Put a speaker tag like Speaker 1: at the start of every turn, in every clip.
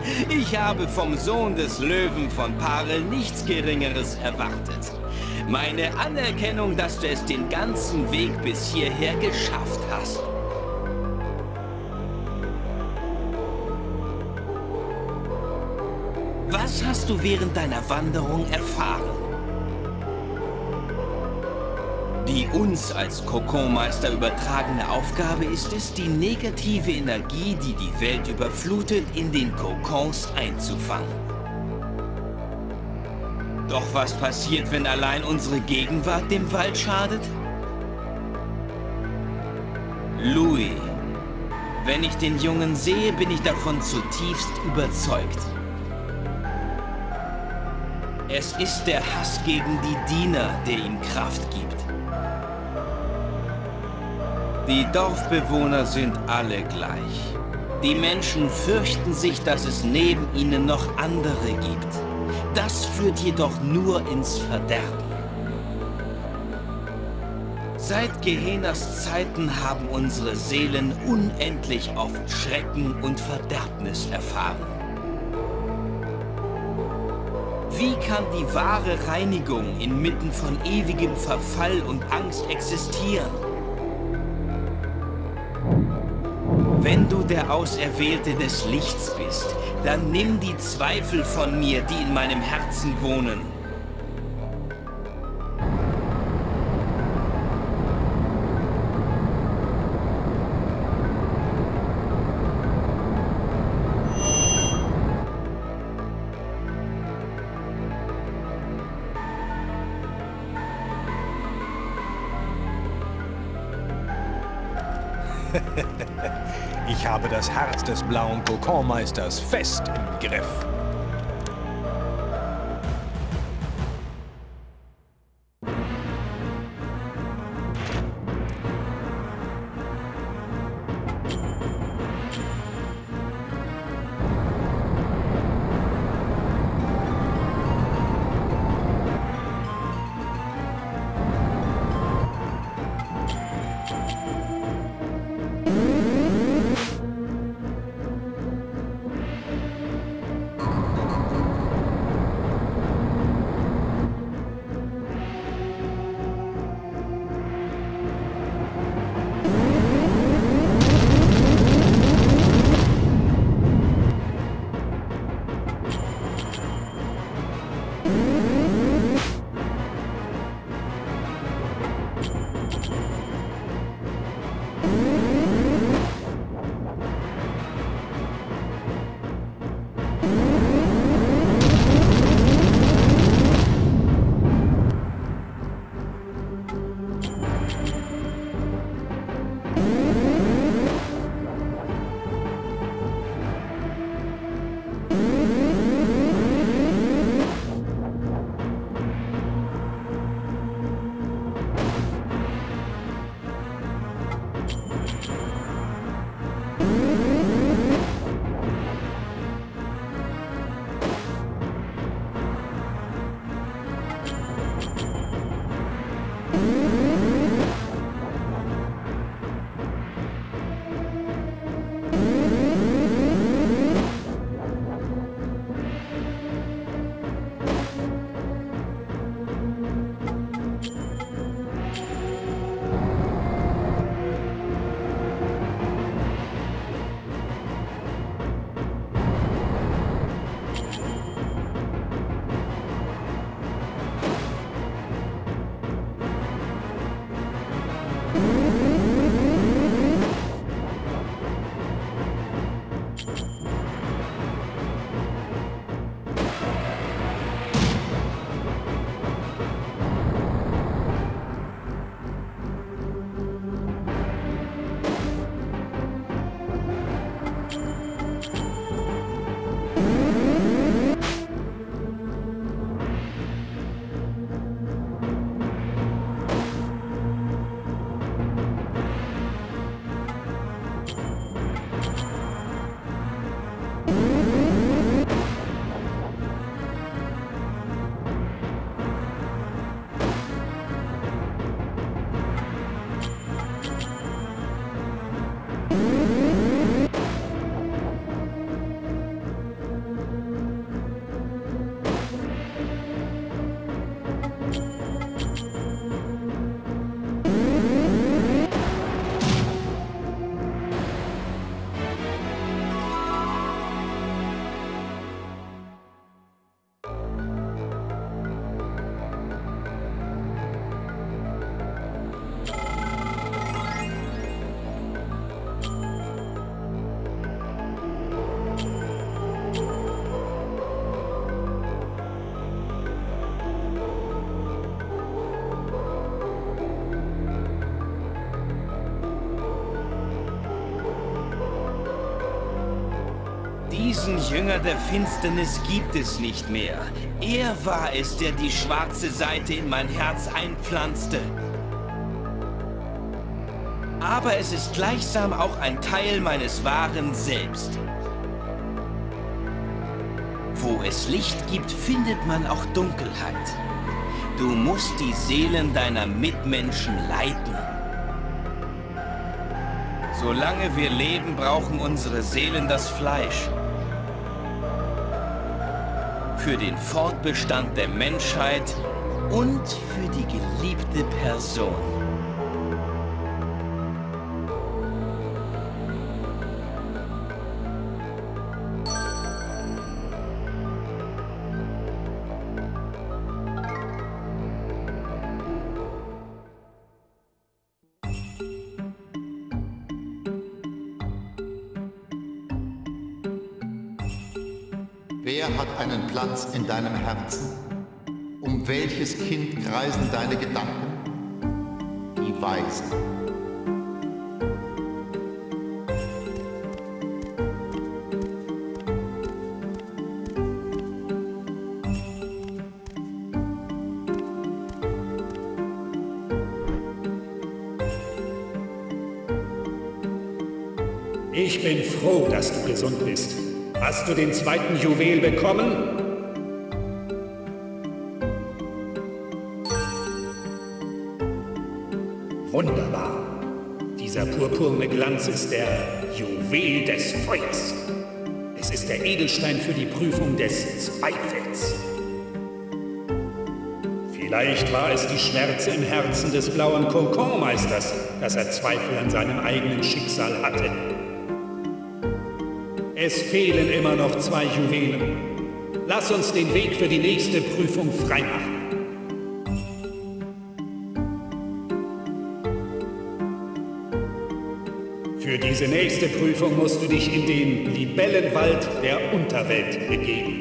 Speaker 1: Ich habe vom Sohn des Löwen von Parel nichts Geringeres erwartet. Meine Anerkennung, dass du es den ganzen Weg bis hierher geschafft hast. Was hast du während deiner Wanderung erfahren? Die uns als Kokonmeister übertragene Aufgabe ist es, die negative Energie, die die Welt überflutet, in den Kokons einzufangen. Doch was passiert, wenn allein unsere Gegenwart dem Wald schadet? Louis, wenn ich den Jungen sehe, bin ich davon zutiefst überzeugt. Es ist der Hass gegen die Diener, der ihm Kraft gibt. Die Dorfbewohner sind alle gleich. Die Menschen fürchten sich, dass es neben ihnen noch andere gibt. Das führt jedoch nur ins Verderben. Seit Gehenas Zeiten haben unsere Seelen unendlich oft Schrecken und Verderbnis erfahren. Wie kann die wahre Reinigung inmitten von ewigem Verfall und Angst existieren? Wenn du der Auserwählte des Lichts bist, dann nimm die Zweifel von mir, die in meinem Herzen wohnen.
Speaker 2: Ich habe das Herz des blauen Kokonmeisters fest im Griff.
Speaker 1: Diesen Jünger der Finsternis gibt es nicht mehr. Er war es, der die schwarze Seite in mein Herz einpflanzte. Aber es ist gleichsam auch ein Teil meines wahren Selbst. Wo es Licht gibt, findet man auch Dunkelheit. Du musst die Seelen deiner Mitmenschen leiten. Solange wir leben, brauchen unsere Seelen das Fleisch. Für den Fortbestand der Menschheit und für die geliebte Person.
Speaker 3: Wer hat einen Platz in deinem Herzen? Um welches Kind kreisen deine Gedanken? Die Weisen.
Speaker 4: Ich bin froh, dass du gesund bist. Hast du den zweiten Juwel bekommen? Wunderbar. Dieser purpurne Glanz ist der Juwel des Feuers. Es ist der Edelstein für die Prüfung des Zweifels. Vielleicht war es die Schwärze im Herzen des blauen Kokonmeisters, dass er Zweifel an seinem eigenen Schicksal hatte. Es fehlen immer noch 2 Juwelen. Lass uns den Weg für die nächste Prüfung freimachen. Für diese nächste Prüfung musst du dich in den Libellenwald der Unterwelt begeben.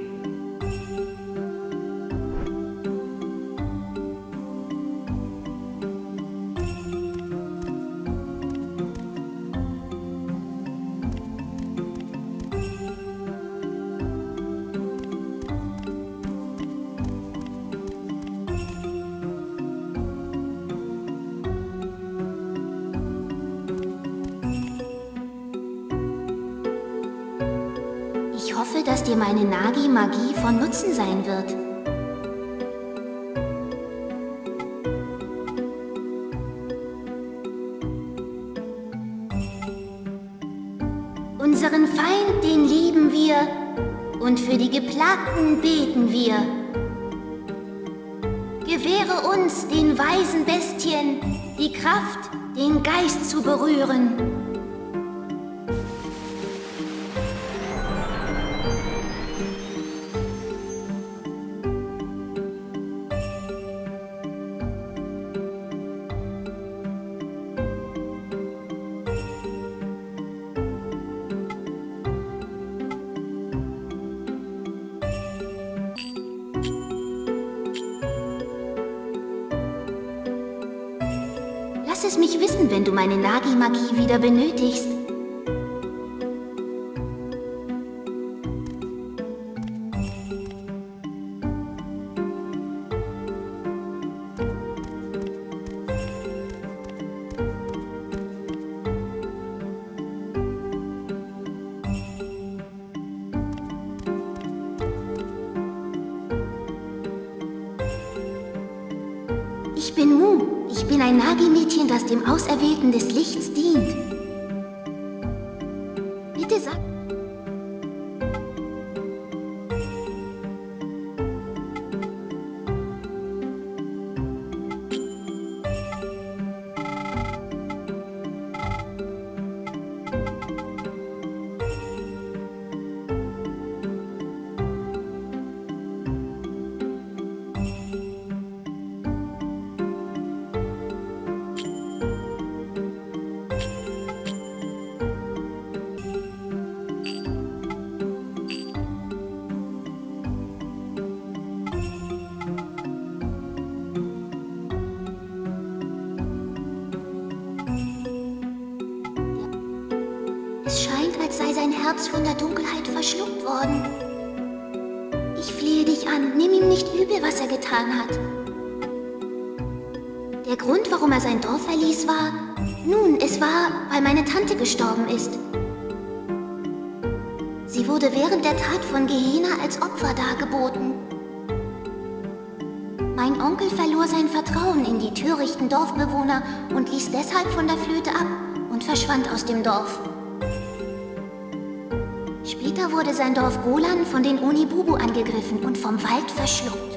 Speaker 5: Ich hoffe, dass dir meine Nagi-Magie von Nutzen sein wird. Unseren Feind, den lieben wir, und für die Geplagten beten wir. Gewähre uns, den weisen Bestien, die Kraft, den Geist zu berühren. Lass es mich wissen, wenn du meine Nagi-Magie wieder benötigst. Ich bin Mu. Ich bin ein Nagi-Mädchen, das dem Auserwählten des Lichts dient. Bitte sag... Herz von der Dunkelheit verschluckt worden. Ich flehe dich an, nimm ihm nicht übel, was er getan hat. Der Grund, warum er sein Dorf verließ, war... Nun, es war, weil meine Tante gestorben ist. Sie wurde während der Tat von Gehenna als Opfer dargeboten. Mein Onkel verlor sein Vertrauen in die törichten Dorfbewohner und ließ deshalb von der Flöte ab und verschwand aus dem Dorf. Später wurde sein Dorf Golan von den Onibubu angegriffen und vom Wald verschluckt.